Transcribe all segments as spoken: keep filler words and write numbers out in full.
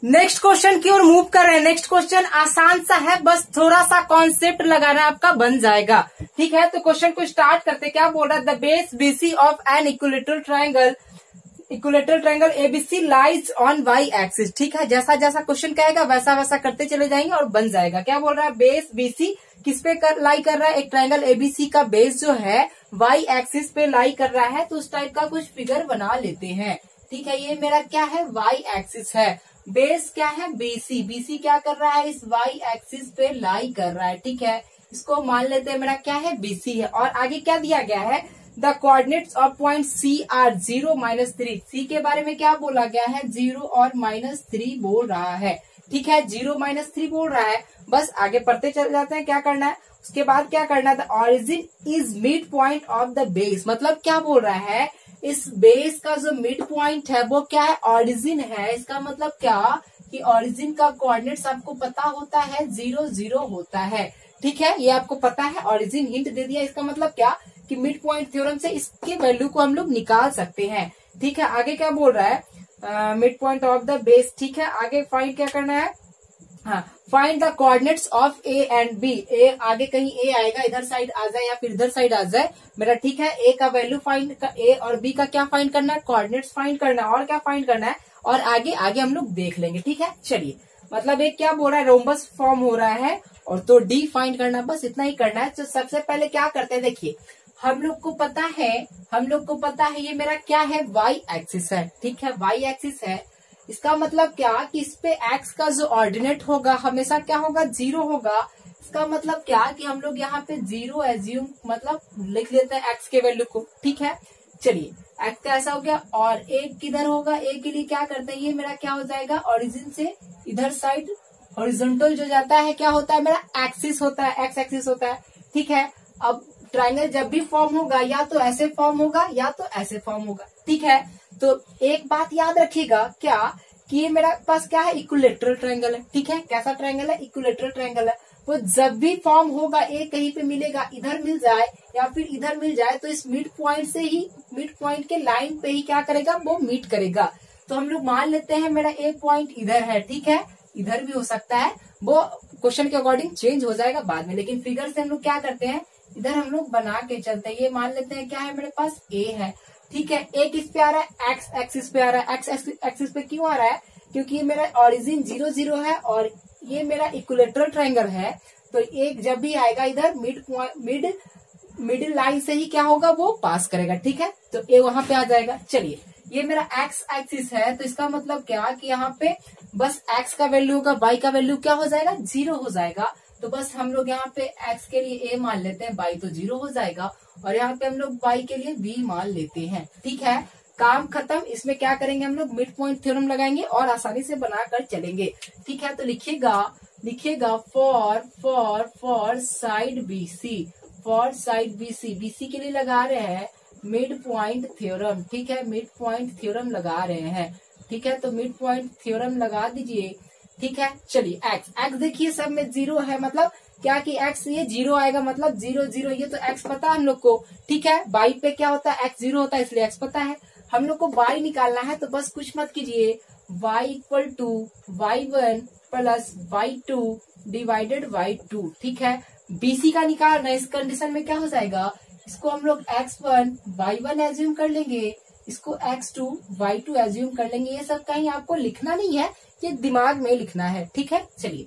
Next question की ओर move कर रहे हैं। नेक्स्ट क्वेश्चन आसान सा है, बस थोड़ा सा कॉन्सेप्ट लगाना आपका बन जाएगा। ठीक है, तो क्वेश्चन को स्टार्ट करते क्या बोल रहा है। The base BC of an equilateral triangle equilateral triangle ABC lies on Y axis. ठीक है, जैसा जैसा क्वेश्चन कहेगा वैसा वैसा करते चले जाएंगे और बन जाएगा। क्या बोल रहा है, बेस बीसी किस पे कर लाई कर रहा है, एक ट्रायंगल एबीसी का बेस जो है वाई एक्सिस पे लाई कर रहा है। तो उस टाइप का कुछ फिगर बना लेते हैं। ठीक है, ये मेरा क्या है, वाई एक्सिस है, बेस क्या है बीसी, बीसी क्या कर रहा है, इस वाई एक्सिस पे लाई कर रहा है। ठीक है, इसको मान लेते हैं मेरा क्या है, बीसी है। और आगे क्या दिया गया है, the coordinates of point C are zero minus three. C के बारे में क्या बोला गया है, जीरो और माइनस थ्री बोल रहा है। ठीक है, जीरो माइनस थ्री बोल रहा है। बस आगे पढ़ते चले जाते हैं, क्या करना है उसके बाद क्या करना है। The origin is mid point of the base, मतलब क्या बोल रहा है, इस बेस का जो मिड पॉइंट है वो क्या है, ऑरिजिन है। इसका मतलब क्या कि ऑरिजिन का कोऑर्डिनेट्स आपको पता होता है, जीरो जीरो होता है। ठीक है, ये आपको पता है, ऑरिजिन हिंट दे दिया। इसका मतलब क्या कि मिड पॉइंट थ्योरम से इसके वैल्यू को हम लोग निकाल सकते हैं। ठीक है, आगे क्या बोल रहा है, mid point of the base. ठीक है, आगे फाइंड क्या करना है, हाँ find the coordinates of A and B. A आगे कहीं ए आएगा, इधर साइड आ जाए या फिर इधर साइड आ जाए मेरा। ठीक है, ए का वैल्यू फाइंड, ए और बी का क्या फाइंड करना है, कोऑर्डिनेट्स फाइंड करना है। और क्या फाइंड करना है, और आगे आगे हम लोग देख लेंगे। ठीक है, चलिए, मतलब एक क्या बोल रहा है, रोम्बस फॉर्म हो रहा है और तो डी फाइंड करना, बस इतना ही करना है। तो सबसे पहले क्या करते हैं, देखिए हम लोग को पता है हम लोग को पता है ये मेरा क्या है, वाई एक्सिस है। ठीक है, वाई एक्सिस है। इसका मतलब क्या कि इस पे एक्स का जो ऑर्डिनेट होगा हमेशा क्या होगा, जीरो होगा। इसका मतलब क्या कि हम लोग यहाँ पे जीरो एज्यूम मतलब लिख लेते हैं एक्स के वैल्यू को। ठीक है, चलिए एक्स का ऐसा हो गया। और एक किधर होगा, एक के लिए क्या करते हैं, ये मेरा क्या हो जाएगा, ओरिजिन से इधर साइड हॉरिजॉन्टल जो जाता है क्या होता है, मेरा एक्सिस होता है, एक्स एक्सिस होता है। ठीक है, अब ट्रायंगल जब भी फॉर्म होगा या तो ऐसे फॉर्म होगा या तो ऐसे फॉर्म होगा। ठीक है, तो एक बात याद रखिएगा क्या कि ये मेरा पास क्या है, इक्विलेटरल ट्रायंगल है। ठीक है, कैसा ट्रायंगल है, इक्विलेटरल ट्रायंगल है। वो जब भी फॉर्म होगा, एक कहीं पे मिलेगा, इधर मिल जाए या फिर इधर मिल जाए, तो इस मिड पॉइंट से ही, मिड पॉइंट के लाइन पे ही क्या करेगा, वो मीट करेगा। तो हम लोग मान लेते हैं मेरा एक पॉइंट इधर है। ठीक है, इधर भी हो सकता है, वो क्वेश्चन के अकॉर्डिंग चेंज हो जाएगा बाद में, लेकिन फिगर से हम लोग क्या करते हैं, इधर हम लोग बना के चलते हैं। ये मान लेते हैं क्या है, मेरे पास ए है। ठीक है, एक इस पे आ रहा है, एक्स एक्सिस पे आ रहा है। एक्स एक्सिस पे क्यों आ रहा है, क्योंकि ये मेरा ऑरिजिन जीरो जीरो है और ये मेरा इक्विलेटरल ट्रायंगल है। तो एक जब भी आएगा इधर मिड मिड मिडिल लाइन से ही क्या होगा, वो पास करेगा। ठीक है, तो ए वहां पे आ जाएगा। चलिए, ये मेरा एक्स एक्सिस है, तो इसका मतलब क्या कि यहाँ पे बस एक्स का वैल्यू होगा, वाई का वैल्यू क्या हो जाएगा, जीरो हो जाएगा। तो बस हम लोग यहाँ पे एक्स के लिए ए मान लेते हैं, वाई तो जीरो हो जाएगा। और यहाँ पे हम लोग वाई के लिए बी मान लेते हैं। ठीक है, काम खत्म। इसमें क्या करेंगे, हम लोग मिड पॉइंट थ्योरम लगाएंगे और आसानी से बनाकर चलेंगे। ठीक है, तो लिखिएगा लिखिएगा for for for side BC, for side BC, BC के लिए लगा रहे हैं मिड पॉइंट थ्योरम। ठीक है, मिड पॉइंट थ्योरम लगा रहे हैं। ठीक है, तो मिड पॉइंट थ्योरम लगा दीजिए। ठीक है, चलिए एक्स एक्स देखिए सब में जीरो है, मतलब क्या कि एक्स ये जीरो आएगा, मतलब जीरो जीरो, ये तो एक्स पता है हम लोग को। ठीक है, वाई पे क्या होता है, एक्स जीरो होता है, इसलिए एक्स पता है। हम लोग को वाई निकालना है, तो बस कुछ मत कीजिए, Y equal to Y one plus Y two divided Y two. ठीक है, बीसी का निकालना है। इस कंडीशन में क्या हो जाएगा, इसको हम लोग X one Y one assume कर लेंगे, इसको X two Y two assume कर लेंगे। ये सब कहीं आपको लिखना नहीं है, ये दिमाग में लिखना है। ठीक है, चलिए,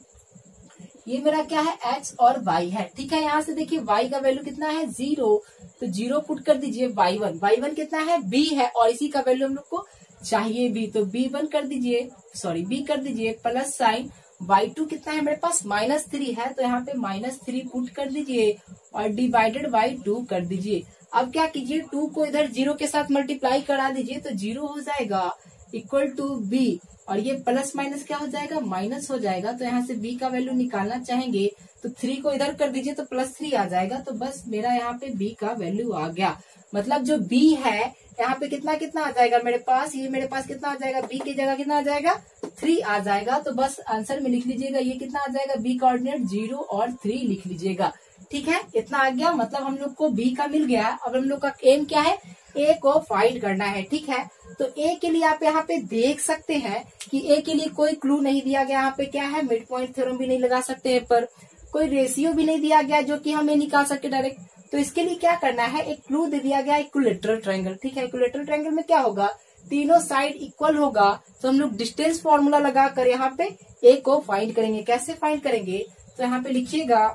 ये मेरा क्या है, एक्स और वाई है। ठीक है, यहाँ से देखिए वाई का वैल्यू कितना है, जीरो, तो जीरो पुट कर दीजिए। वाई वन वाई वन कितना है, बी है, और इसी का वैल्यू हम लोग को चाहिए बी, तो बी वन कर दीजिए, सॉरी बी कर दीजिए, प्लस साइन वाई टू कितना है मेरे पास, माइनस थ्री है, तो यहाँ पे माइनस थ्री पुट कर दीजिए और डिवाइडेड बाई टू कर दीजिए। अब क्या कीजिए, टू को इधर जीरो के साथ मल्टीप्लाई करा दीजिए, तो जीरो हो जाएगा इक्वल टू बी, और ये प्लस माइनस क्या हो जाएगा, माइनस हो जाएगा। तो यहाँ से बी का वैल्यू निकालना चाहेंगे तो थ्री को इधर कर दीजिए, तो प्लस थ्री आ जाएगा। तो बस मेरा यहाँ पे बी का वैल्यू आ गया। मतलब जो बी है यहाँ पे कितना कितना आ जाएगा मेरे पास, ये मेरे पास कितना आ जाएगा, बी की जगह कितना आ जाएगा, थ्री आ जाएगा। तो बस आंसर में लिख लीजिएगा, ये कितना आ जाएगा, बी कोऑर्डिनेट जीरो और थ्री लिख लीजिएगा। ठीक है, इतना आ गया, मतलब हम लोग को बी का मिल गया। अब हम लोग का एम क्या है, ए को फाइंड करना है। ठीक है, तो ए के लिए आप यहाँ पे देख सकते हैं कि ए के लिए कोई क्लू नहीं दिया गया। यहाँ पे क्या है, मिड पॉइंट थ्योरम भी नहीं लगा सकते हैं, पर कोई रेशियो भी नहीं दिया गया जो कि हम ये निकाल सके डायरेक्ट। तो इसके लिए क्या करना है, एक क्लू दे दिया गया इक्विलैटरल ट्रायंगल। ठीक है, इक्विलैटरल ट्रायंगल में क्या होगा, तीनों साइड इक्वल होगा, तो हम लोग डिस्टेंस फॉर्मूला लगाकर यहाँ पे ए को फाइंड करेंगे। कैसे फाइंड करेंगे, तो यहाँ पे लिखिएगा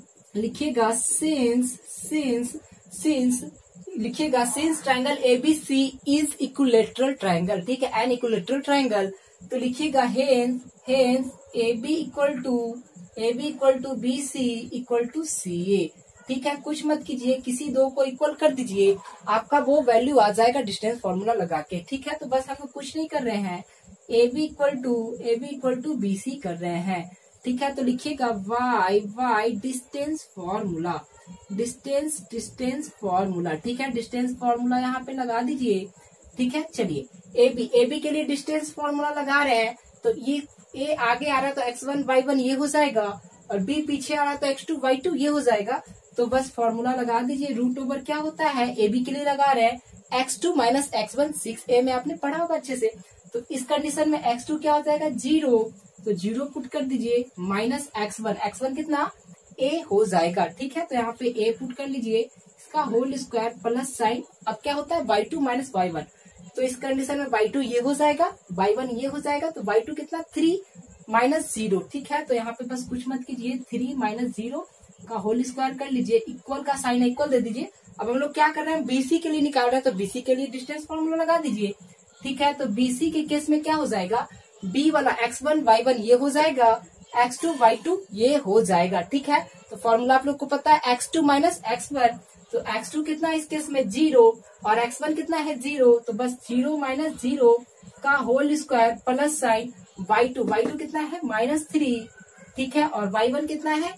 लिखिएगा सिंस सिंस सिंस लिखिएगा since triangle ABC is equilateral triangle. ठीक है, एन इक्विलैटरल ट्रायंगल, तो लिखिएगा hence hence A B equal to A B equal to B C equal to C A. ठीक है, कुछ मत कीजिए, किसी दो को इक्वल कर दीजिए, आपका वो वैल्यू आ जाएगा डिस्टेंस फॉर्मूला लगा के। ठीक है, तो बस हम लोग कुछ नहीं कर रहे हैं, A B equal to A B equal to B C कर रहे हैं। ठीक है, तो लिखिएगा Y Y distance formula distance distance formula. ठीक है, डिस्टेंस फॉर्मूला यहाँ पे लगा दीजिए। ठीक है, चलिए ए बी ए बी के लिए डिस्टेंस फॉर्मूला लगा रहे हैं, तो ये ए आगे आ रहा है तो एक्स वन वाई वन ये हो जाएगा, और बी पीछे आ रहा है तो एक्स टू वाई टू ये हो जाएगा। तो बस फॉर्मूला लगा दीजिए। रूट ओवर क्या होता है, ए बी के लिए लगा रहे हैं X two minus X one, six A में आपने पढ़ा होगा अच्छे से। तो इस कंडीशन में एक्स टू क्या हो जाएगा, जीरो, तो जीरो पुट कर दीजिए, minus X one, X one कितना ए हो जाएगा। ठीक है, तो यहाँ पे ए पुट कर लीजिए, इसका होल स्क्वायर प्लस साइन, अब क्या होता है Y two minus Y one, तो इस कंडीशन में वाई टू ये हो जाएगा, वाई वन ये हो जाएगा, तो वाई टू कितना थ्री माइनस जीरो। ठीक है, तो यहाँ पे बस कुछ मत कीजिए, थ्री माइनस जीरो का होल स्क्वायर कर लीजिए, इक्वल का साइन इक्वल दे दीजिए। अब हम लोग क्या कर रहे हैं, बीसी के लिए निकाल रहे हैं, तो बीसी के लिए डिस्टेंस फॉर्मूला लगा दीजिए। ठीक है, तो बीसी के केस में क्या हो जाएगा, बी वाला एक्स वन वाई वन ये हो जाएगा, एक्स टू वाई टू ये हो जाएगा। ठीक है, तो फॉर्मूला आप लोग को पता है X two minus X one, तो एक्स टू कितना है इस केस में जीरो, और एक्स वन कितना है जीरो, तो बस जीरो माइनस जीरो का whole square plus sign Y two, Y two कितना है माइनस थ्री। ठीक है, और वाई वन कितना है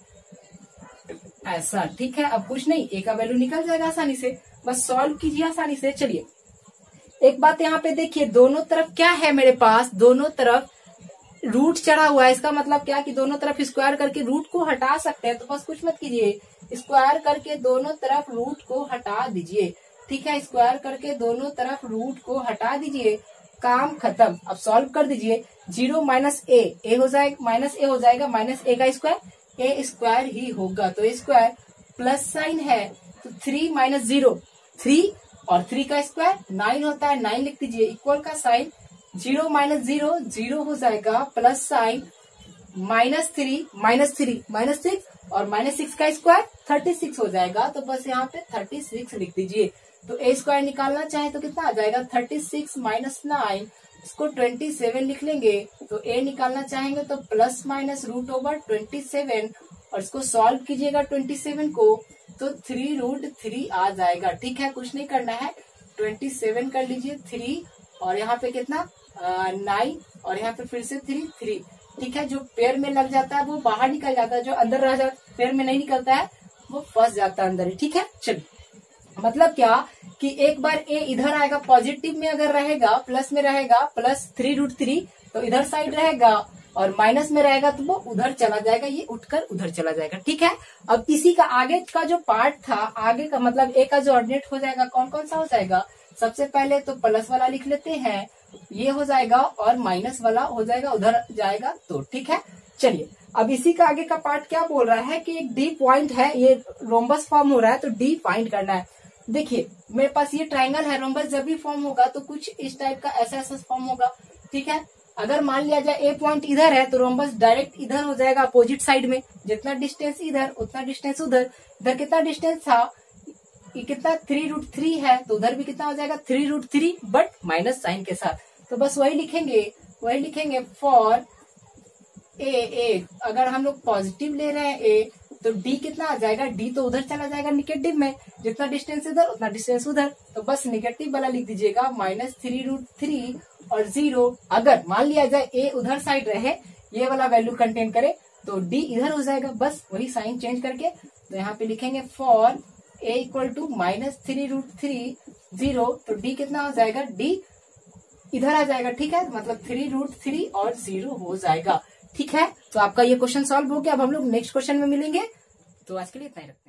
ऐसा। ठीक है, अब कुछ नहीं, ए का वैल्यू निकल जाएगा आसानी से, बस सॉल्व कीजिए आसानी से। चलिए एक बात यहाँ पे देखिए, दोनों तरफ क्या है मेरे पास, दोनों तरफ रूट चढ़ा हुआ है। इसका मतलब क्या कि दोनों तरफ स्क्वायर करके रूट को हटा सकते हैं, तो बस कुछ मत कीजिए, स्क्वायर करके दोनों तरफ रूट को हटा दीजिए। ठीक है, स्क्वायर करके दोनों तरफ रूट को हटा दीजिए, काम खत्म। अब सॉल्व कर दीजिए, जीरो माइनस ए ए हो जाएगा, माइनस ए हो जाएगा, माइनस ए का स्क्वायर ए स्क्वायर ही होगा, तो स्क्वायर प्लस साइन है, तो थ्री माइनस जीरो थ्री, और थ्री का स्क्वायर नाइन होता है, नाइन लिख दीजिए, इक्वल का sign zero minus zero zero हो जाएगा, plus sign minus three minus three minus six, और माइनस सिक्स का स्क्वायर थर्टी सिक्स हो जाएगा, तो बस यहाँ पे थर्टी सिक्स लिख दीजिए। तो ए स्क्वायर निकालना चाहे तो कितना आ जाएगा, थर्टी सिक्स माइनस नाइन, इसको ट्वेंटी सेवन लिख लेंगे। तो ए निकालना चाहेंगे तो plus minus root over twenty seven, और इसको सॉल्व कीजिएगा ट्वेंटी सेवन को, तो थ्री रूट थ्री आ जाएगा। ठीक है, कुछ नहीं करना है, ट्वेंटी सेवन कर लीजिए, थ्री और यहाँ पे कितना नाइन, और यहाँ पे फिर से थ्री थ्री। ठीक है, जो पेयर में लग जाता है वो बाहर निकल जाता है, जो अंदर रह जाता पेयर में नहीं निकलता है वो फंस जाता है अंदर ही। ठीक है, चलिए मतलब क्या कि एक बार ए इधर आएगा, पॉजिटिव में अगर रहेगा, प्लस में रहेगा, प्लस थ्री रूट थ्री, तो इधर साइड रहेगा, और माइनस में रहेगा तो वो उधर चला जाएगा, ये उठकर उधर चला जाएगा। ठीक है, अब इसी का आगे का जो पार्ट था, आगे का मतलब ए का जो ऑर्डिनेट हो जाएगा, कौन कौन सा हो जाएगा, सबसे पहले तो प्लस वाला लिख लेते हैं, ये हो जाएगा, और माइनस वाला हो जाएगा, उधर जाएगा तो। ठीक है, चलिए अब इसी का आगे का पार्ट क्या बोल रहा है कि एक डी पॉइंट है, ये रोम्बस फॉर्म हो रहा है, तो डी फाइंड करना है। देखिए मेरे पास ये ट्रायंगल है, रोम्बस जब भी फॉर्म होगा तो कुछ इस टाइप का ऐसा ऐसा फॉर्म होगा। ठीक है, अगर मान लिया जाए ए पॉइंट इधर है तो रोम्बस डायरेक्ट इधर हो जाएगा, अपोजिट साइड में, जितना डिस्टेंस इधर उतना डिस्टेंस उधर। इधर कितना डिस्टेंस था, ये कितना थ्री रूट थ्री है, तो उधर भी कितना हो जाएगा three root three, but minus sign के साथ। तो बस वही लिखेंगे वही लिखेंगे फॉर ए ए अगर हम लोग पॉजिटिव ले रहे हैं ए, तो डी कितना आ जाएगा, डी तो उधर चला जाएगा निगेटिव में, जितना डिस्टेंस इधर उतना डिस्टेंस उधर, तो बस निगेटिव वाला लिख दीजिएगा, माइनस थ्री रूट थ्री और जीरो। अगर मान लिया जाए ए उधर साइड रहे, ये वाला वैल्यू कंटेन करे, तो डी इधर हो जाएगा, बस वही साइन चेंज करके। तो यहाँ पे लिखेंगे for A equal to minus three root three zero, तो डी कितना हो जाएगा, डी इधर आ जाएगा। ठीक है, मतलब थ्री रूट थ्री और जीरो हो जाएगा। ठीक है, तो आपका ये क्वेश्चन सॉल्व हो गया। अब हम लोग नेक्स्ट क्वेश्चन में मिलेंगे, तो आज के लिए इतना ही।